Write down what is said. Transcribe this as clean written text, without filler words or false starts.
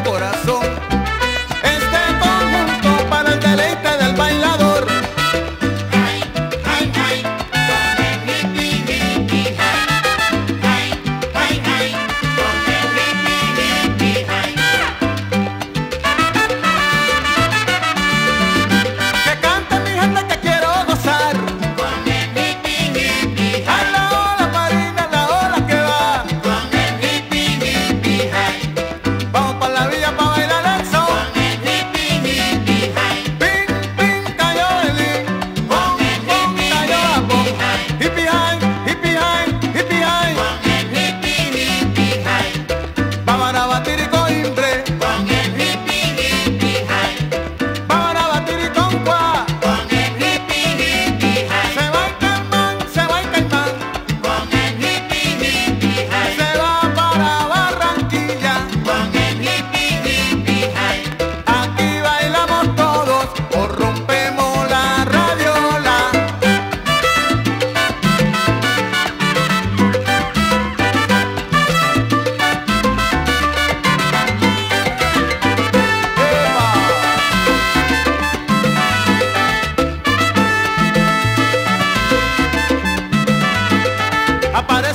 corazón. Este conjunto para el deleite del bailador. Que cante mi gente que quiero gozar. A la ola marina, la ola que va. Vamos pa' la villa pa' bailar el son. Pin, pin, cayó el lin. Pon, pon, cayó la pon. Hippie high, hippie high, hippie high. Vamos a batir y coimbre. Vamos a batir y con cuá. Se va el caimán, se va el caimán. Se va para Barranquilla. Aquí bailamos todos o rompemos la radiola. Aparece